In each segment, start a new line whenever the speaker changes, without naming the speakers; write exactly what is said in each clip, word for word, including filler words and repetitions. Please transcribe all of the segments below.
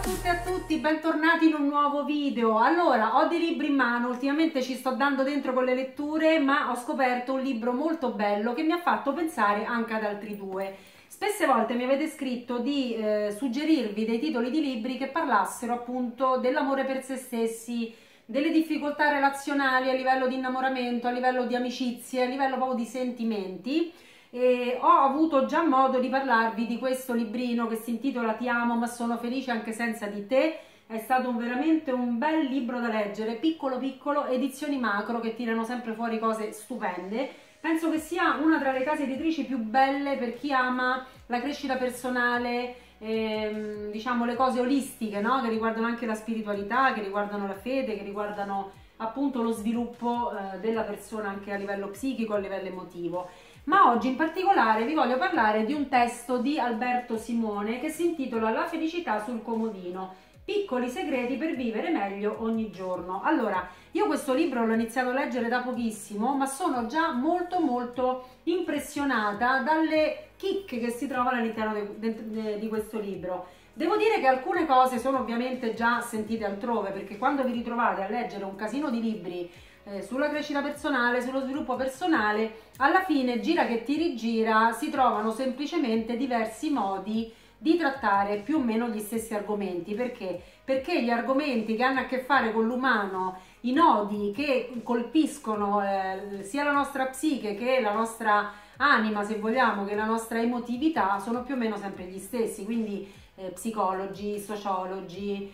tutte e a tutti, bentornati in un nuovo video. Allora, ho dei libri in mano, ultimamente ci sto dando dentro con le letture, ma ho scoperto un libro molto bello che mi ha fatto pensare anche ad altri due. Spesse volte mi avete scritto di eh, suggerirvi dei titoli di libri che parlassero appunto dell'amore per se stessi, delle difficoltà relazionali a livello di innamoramento, a livello di amicizie, a livello proprio di sentimenti. E ho avuto già modo di parlarvi di questo librino che si intitola Ti amo ma sono felice anche senza di te. È stato un, veramente un bel libro da leggere, piccolo piccolo, edizioni macro che tirano sempre fuori cose stupende. Penso che sia una tra le case editrici più belle per chi ama la crescita personale, ehm, diciamo le cose olistiche, no? Che riguardano anche la spiritualità, che riguardano la fede, che riguardano appunto lo sviluppo eh, della persona anche a livello psichico, a livello emotivo. Ma oggi in particolare vi voglio parlare di un testo di Alberto Simone che si intitola La felicità sul comodino, piccoli segreti per vivere meglio ogni giorno. Allora, io questo libro l'ho iniziato a leggere da pochissimo, ma sono già molto molto impressionata dalle chicche che si trovano all'interno di questo libro. Devo dire che alcune cose sono ovviamente già sentite altrove, perché quando vi ritrovate a leggere un casino di libri eh, sulla crescita personale, sullo sviluppo personale, alla fine, gira che ti rigira, si trovano semplicemente diversi modi di trattare più o meno gli stessi argomenti. Perché? Perché gli argomenti che hanno a che fare con l'umano, i nodi che colpiscono eh, sia la nostra psiche che la nostra anima, se vogliamo, che la nostra emotività, sono più o meno sempre gli stessi. Quindi eh, psicologi, sociologi,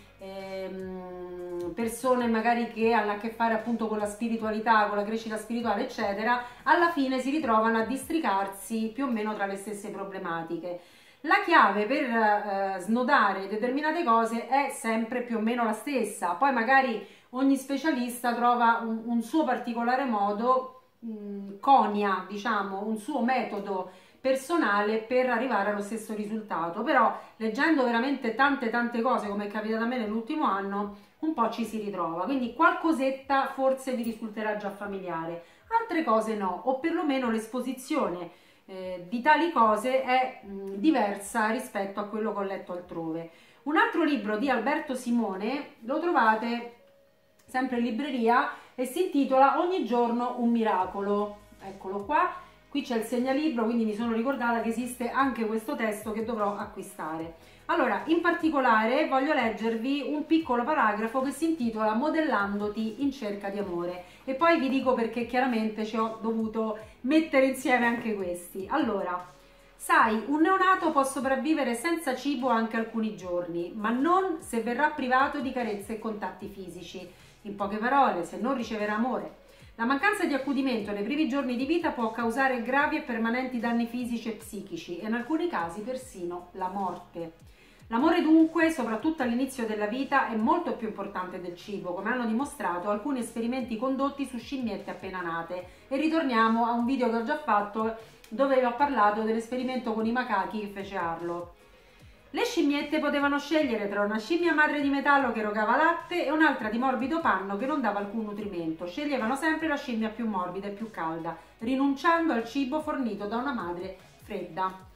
ehm, persone magari che hanno a che fare appunto con la spiritualità, con la crescita spirituale, eccetera, alla fine si ritrovano a districarsi più o meno tra le stesse problematiche. La chiave per eh, snodare determinate cose è sempre più o meno la stessa, poi magari ogni specialista trova un, un suo particolare modo, mh, conia, diciamo, un suo metodo personale per arrivare allo stesso risultato. Però leggendo veramente tante tante cose, come è capitato a me nell'ultimo anno, un po' ci si ritrova, quindi qualcosetta forse vi risulterà già familiare, altre cose no, o perlomeno l'esposizione Eh, di tali cose è mh, diversa rispetto a quello che ho letto altrove. Un altro libro di Alberto Simone lo trovate sempre in libreria e si intitola Ogni giorno un miracolo. Eccolo qua, qui c'è il segnalibro, quindi mi sono ricordata che esiste anche questo testo che dovrò acquistare. Allora, in particolare voglio leggervi un piccolo paragrafo che si intitola Modellandoti in cerca di amore, e poi vi dico perché chiaramente ci ho dovuto mettere insieme anche questi. Allora, sai, un neonato può sopravvivere senza cibo anche alcuni giorni, ma non se verrà privato di carezze e contatti fisici. In poche parole, se non riceverà amore. La mancanza di accudimento nei primi giorni di vita può causare gravi e permanenti danni fisici e psichici e in alcuni casi persino la morte. L'amore dunque, soprattutto all'inizio della vita, è molto più importante del cibo, come hanno dimostrato alcuni esperimenti condotti su scimmiette appena nate. E ritorniamo a un video che ho già fatto dove vi ho parlato dell'esperimento con i macachi che fece Arlo. Le scimmiette potevano scegliere tra una scimmia madre di metallo che erogava latte e un'altra di morbido panno che non dava alcun nutrimento. Sceglievano sempre la scimmia più morbida e più calda, rinunciando al cibo fornito da una madre fredda.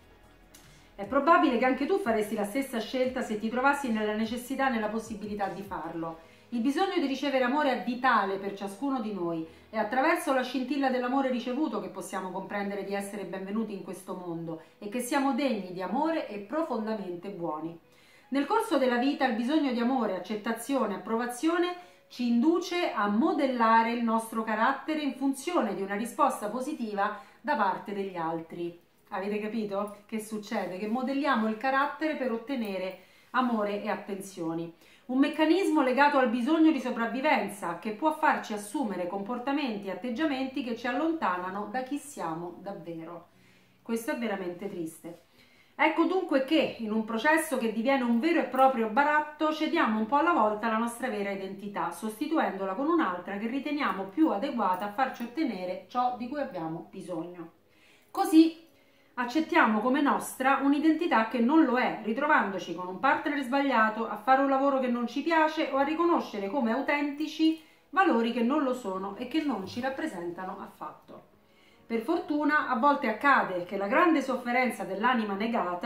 È probabile che anche tu faresti la stessa scelta se ti trovassi nella necessità e nella possibilità di farlo. Il bisogno di ricevere amore è vitale per ciascuno di noi. È attraverso la scintilla dell'amore ricevuto che possiamo comprendere di essere benvenuti in questo mondo e che siamo degni di amore e profondamente buoni. Nel corso della vita il bisogno di amore, accettazione e approvazione ci induce a modellare il nostro carattere in funzione di una risposta positiva da parte degli altri. Avete capito che succede? Che modelliamo il carattere per ottenere amore e attenzioni. Un meccanismo legato al bisogno di sopravvivenza che può farci assumere comportamenti e atteggiamenti che ci allontanano da chi siamo davvero. Questo è veramente triste. Ecco dunque che in un processo che diviene un vero e proprio baratto cediamo un po' alla volta la nostra vera identità, sostituendola con un'altra che riteniamo più adeguata a farci ottenere ciò di cui abbiamo bisogno. Così accettiamo come nostra un'identità che non lo è, ritrovandoci con un partner sbagliato, a fare un lavoro che non ci piace o a riconoscere come autentici valori che non lo sono e che non ci rappresentano affatto. Per fortuna a volte accade che la grande sofferenza dell'anima negata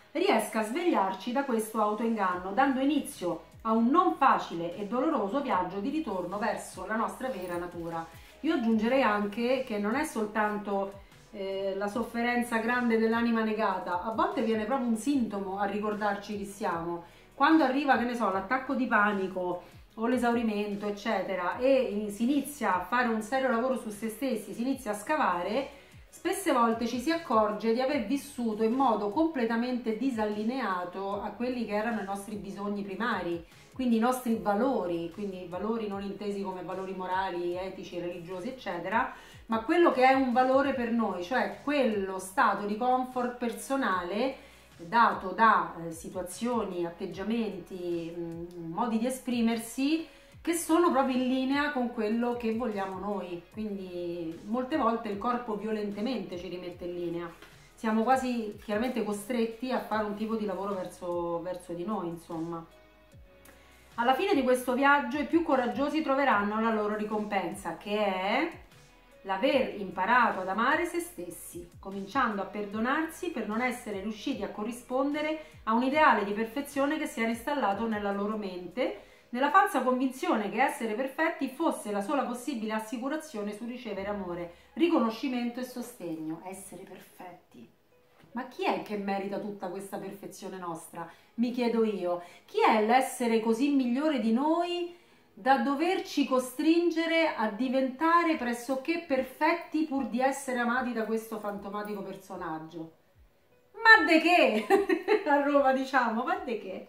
riesca a svegliarci da questo autoinganno, dando inizio a un non facile e doloroso viaggio di ritorno verso la nostra vera natura. Io aggiungerei anche che non è soltanto eh, la sofferenza grande dell'anima negata, a volte viene proprio un sintomo a ricordarci chi siamo. Quando arriva, che ne so, l'attacco di panico o l'esaurimento, eccetera, e si inizia a fare un serio lavoro su se stessi, si inizia a scavare, spesse volte ci si accorge di aver vissuto in modo completamente disallineato a quelli che erano i nostri bisogni primari, quindi i nostri valori, quindi valori non intesi come valori morali, etici, religiosi, eccetera, ma quello che è un valore per noi, cioè quello stato di comfort personale dato da eh, situazioni, atteggiamenti, mh, modi di esprimersi che sono proprio in linea con quello che vogliamo noi. Quindi molte volte il corpo violentemente ci rimette in linea, siamo quasi chiaramente costretti a fare un tipo di lavoro verso, verso di noi, insomma. Alla fine di questo viaggio i più coraggiosi troveranno la loro ricompensa, che è l'aver imparato ad amare se stessi, cominciando a perdonarsi per non essere riusciti a corrispondere a un ideale di perfezione che si era installato nella loro mente, nella falsa convinzione che essere perfetti fosse la sola possibile assicurazione su ricevere amore, riconoscimento e sostegno. Essere perfetti. Ma chi è che merita tutta questa perfezione nostra? Mi chiedo io. Chi è l'essere così migliore di noi da doverci costringere a diventare pressoché perfetti pur di essere amati da questo fantomatico personaggio? Ma de che? A Roma diciamo, ma de che?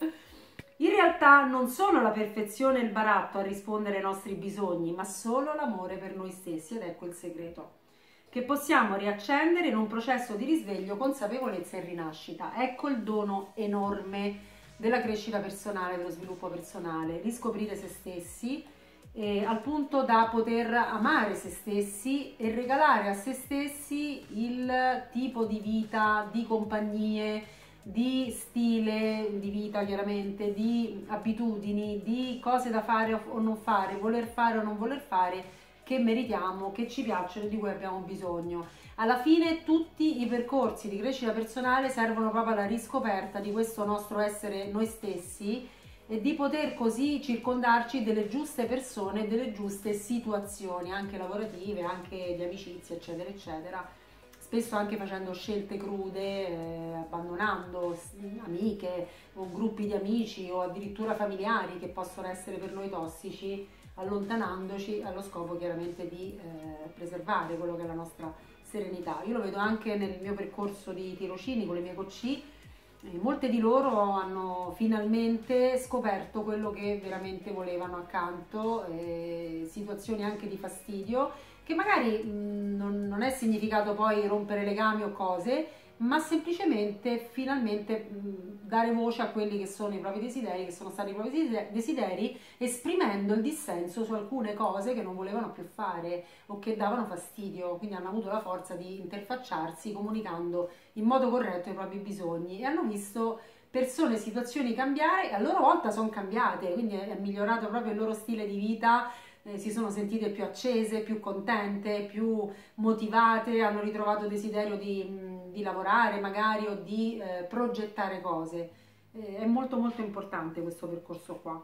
In realtà non sono la perfezione e il baratto a rispondere ai nostri bisogni, ma solo l'amore per noi stessi, ed ecco il segreto, che possiamo riaccendere in un processo di risveglio, consapevolezza e rinascita. Ecco il dono enorme della crescita personale, dello sviluppo personale, riscoprire se stessi eh, al punto da poter amare se stessi e regalare a se stessi il tipo di vita, di compagnie, di stile di vita, chiaramente, di abitudini, di cose da fare o non fare, voler fare o non voler fare, che meritiamo, che ci piacciono e di cui abbiamo bisogno. Alla fine tutti i percorsi di crescita personale servono proprio alla riscoperta di questo nostro essere noi stessi e di poter così circondarci delle giuste persone, delle giuste situazioni, anche lavorative, anche di amicizie, eccetera, eccetera. Spesso anche facendo scelte crude, eh, abbandonando amiche o gruppi di amici o addirittura familiari che possono essere per noi tossici, allontanandoci allo scopo chiaramente di eh, preservare quello che è la nostra serenità. Io lo vedo anche nel mio percorso di tirocini con le mie coach, eh, molte di loro hanno finalmente scoperto quello che veramente volevano accanto, eh, situazioni anche di fastidio, che magari mh, non, non è significato poi rompere legami o cose, ma semplicemente finalmente mh, dare voce a quelli che sono i propri desideri, che sono stati i propri desideri, esprimendo il dissenso su alcune cose che non volevano più fare o che davano fastidio, quindi hanno avuto la forza di interfacciarsi comunicando in modo corretto i propri bisogni e hanno visto persone e situazioni cambiare e a loro volta sono cambiate, quindi è migliorato proprio il loro stile di vita. Eh, si sono sentite più accese, più contente, più motivate, hanno ritrovato desiderio di, mh, di lavorare magari o di eh, progettare cose. Eh, è molto molto importante questo percorso qua.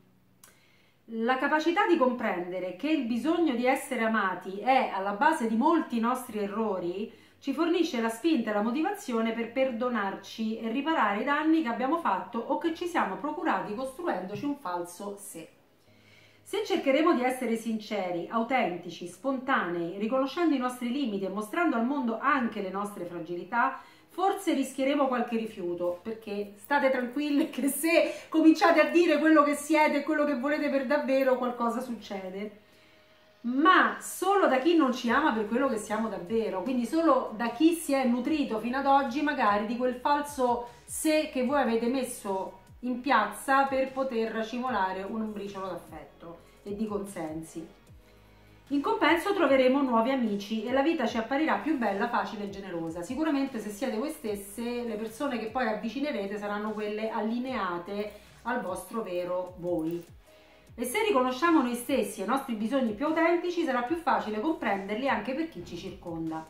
La capacità di comprendere che il bisogno di essere amati è alla base di molti nostri errori ci fornisce la spinta e la motivazione per perdonarci e riparare i danni che abbiamo fatto o che ci siamo procurati costruendoci un falso sé. Se cercheremo di essere sinceri, autentici, spontanei, riconoscendo i nostri limiti e mostrando al mondo anche le nostre fragilità, forse rischieremo qualche rifiuto, perché state tranquilli che se cominciate a dire quello che siete e quello che volete per davvero, qualcosa succede. Ma solo da chi non ci ama per quello che siamo davvero, quindi solo da chi si è nutrito fino ad oggi magari di quel falso sé che voi avete messo in piazza per poter racimolare un briciolo d'affetto e di consensi. In compenso troveremo nuovi amici e la vita ci apparirà più bella, facile e generosa. Sicuramente se siete voi stesse, le persone che poi avvicinerete saranno quelle allineate al vostro vero voi. E se riconosciamo noi stessi e i nostri bisogni più autentici, sarà più facile comprenderli anche per chi ci circonda.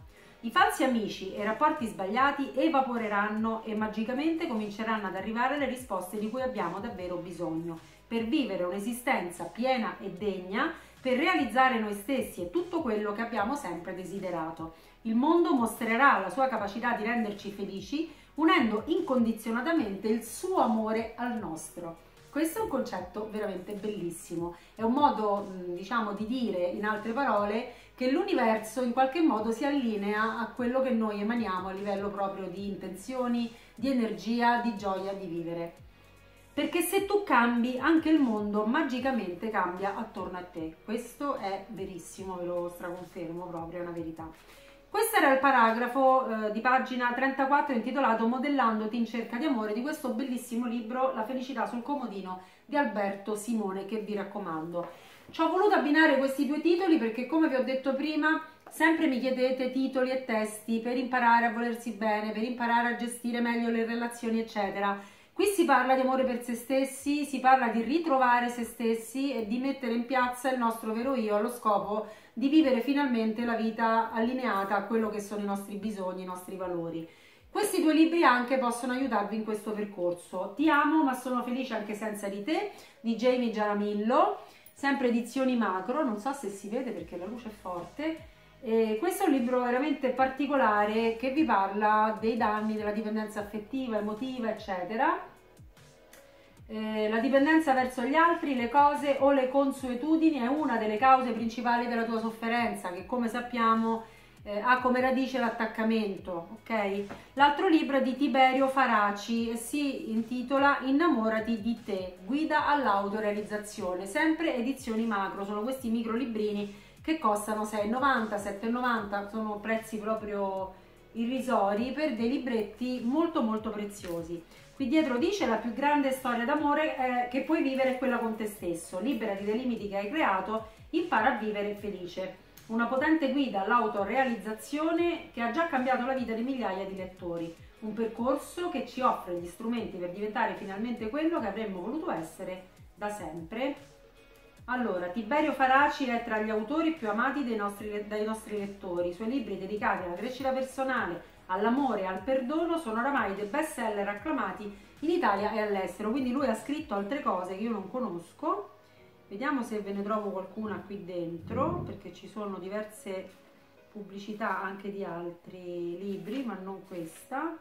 I falsi amici e i rapporti sbagliati evaporeranno e magicamente cominceranno ad arrivare le risposte di cui abbiamo davvero bisogno per vivere un'esistenza piena e degna, per realizzare noi stessi e tutto quello che abbiamo sempre desiderato. Il mondo mostrerà la sua capacità di renderci felici, unendo incondizionatamente il suo amore al nostro. Questo è un concetto veramente bellissimo, è un modo, diciamo, di dire, in altre parole, che l'universo in qualche modo si allinea a quello che noi emaniamo a livello proprio di intenzioni, di energia, di gioia di vivere. Perché se tu cambi, anche il mondo magicamente cambia attorno a te. Questo è verissimo, ve lo straconfermo, proprio è una verità. Questo era il paragrafo eh, di pagina trentaquattro intitolato Modellandoti in cerca di amore, di questo bellissimo libro La felicità sul comodino di Alberto Simone, che vi raccomando. Ci ho voluto abbinare questi due titoli perché, come vi ho detto prima, sempre mi chiedete titoli e testi per imparare a volersi bene, per imparare a gestire meglio le relazioni, eccetera. Qui si parla di amore per se stessi, si parla di ritrovare se stessi e di mettere in piazza il nostro vero io allo scopo di vivere finalmente la vita allineata a quello che sono i nostri bisogni, i nostri valori. Questi due libri anche possono aiutarvi in questo percorso. Ti amo ma sono felice anche senza di te, di Jamie Jaramillo, sempre edizioni Macro, non so se si vede perché la luce è forte. E questo è un libro veramente particolare che vi parla dei danni della dipendenza affettiva, emotiva, eccetera. Eh, la dipendenza verso gli altri, le cose o le consuetudini è una delle cause principali della tua sofferenza, che come sappiamo eh, ha come radice l'attaccamento, ok? L'altro libro è di Tiberio Faraci e si intitola Innamorati di te, guida all'autorealizzazione, sempre edizioni Macro, sono questi micro librini che costano sei e novanta, sette e novanta, sono prezzi proprio irrisori per dei libretti molto molto preziosi. Qui dietro dice: la più grande storia d'amore eh, che puoi vivere è quella con te stesso, liberati dai limiti che hai creato, impara a vivere felice. Una potente guida all'autorealizzazione che ha già cambiato la vita di migliaia di lettori. Un percorso che ci offre gli strumenti per diventare finalmente quello che avremmo voluto essere da sempre. Allora, Tiberio Faraci è tra gli autori più amati dei nostri, dai nostri lettori. I suoi libri dedicati alla crescita personale, all'amore e al perdono sono oramai dei best seller acclamati in Italia e all'estero. Quindi lui ha scritto altre cose che io non conosco. Vediamo se ve ne trovo qualcuna qui dentro, perché ci sono diverse pubblicità anche di altri libri, ma non questa.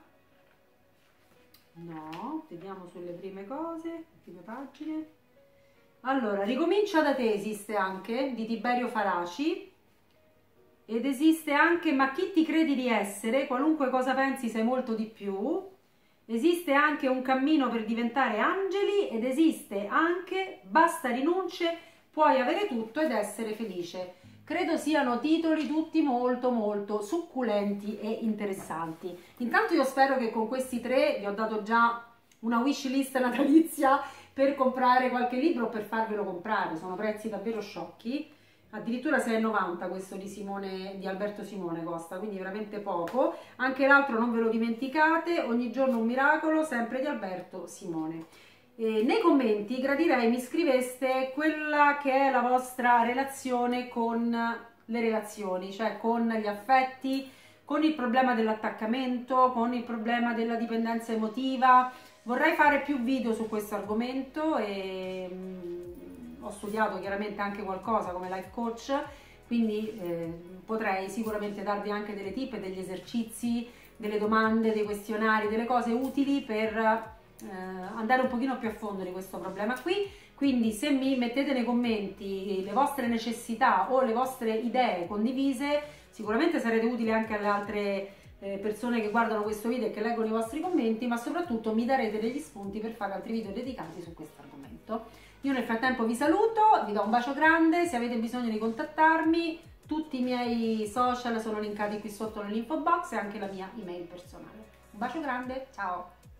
No, vediamo sulle prime cose, prime pagine. Allora, Ricomincia da te esiste anche, di Tiberio Faraci, ed esiste anche Ma chi ti credi di essere, qualunque cosa pensi sei molto di più, esiste anche Un cammino per diventare angeli ed esiste anche Basta rinunce, puoi avere tutto ed essere felice. Credo siano titoli tutti molto molto succulenti e interessanti. Intanto io spero che con questi tre vi ho dato già una wish list natalizia per comprare qualche libro o per farvelo comprare, sono prezzi davvero sciocchi, addirittura sei e novanta questo di, Simone, di Alberto Simone costa, quindi veramente poco. Anche l'altro non ve lo dimenticate, Ogni giorno un miracolo, sempre di Alberto Simone. E nei commenti gradirei mi scriveste quella che è la vostra relazione con le relazioni, cioè con gli affetti, con il problema dell'attaccamento, con il problema della dipendenza emotiva. Vorrei fare più video su questo argomento e mh, ho studiato chiaramente anche qualcosa come life coach, quindi eh, potrei sicuramente darvi anche delle tip, degli esercizi, delle domande, dei questionari, delle cose utili per eh, andare un pochino più a fondo di questo problema qui. Quindi se mi mettete nei commenti le vostre necessità o le vostre idee condivise, sicuramente sarete utili anche alle altre persone che guardano questo video e che leggono i vostri commenti, ma soprattutto mi darete degli spunti per fare altri video dedicati su questo argomento. Io nel frattempo vi saluto, vi do un bacio grande, se avete bisogno di contattarmi tutti i miei social sono linkati qui sotto nell'info box e anche la mia email personale. Un bacio grande, ciao!